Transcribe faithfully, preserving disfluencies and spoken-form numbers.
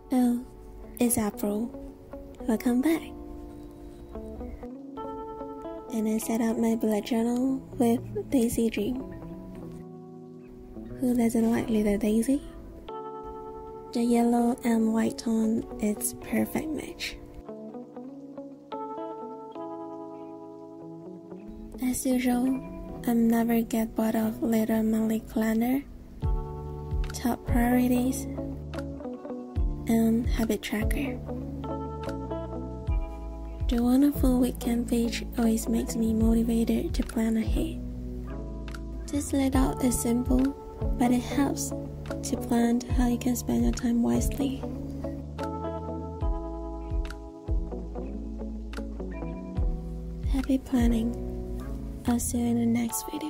Oh, it's April. Welcome back. And I set up my bullet journal with Daisy Dream. Who doesn't like little Daisy? The yellow and white tone is perfect match. As usual, I never get bored of little monthly calendar, top priorities, and habit tracker. The wonderful weekend page always makes me motivated to plan ahead. This layout is simple, but it helps to plan how you can spend your time wisely. Happy planning! I'll see you in the next video.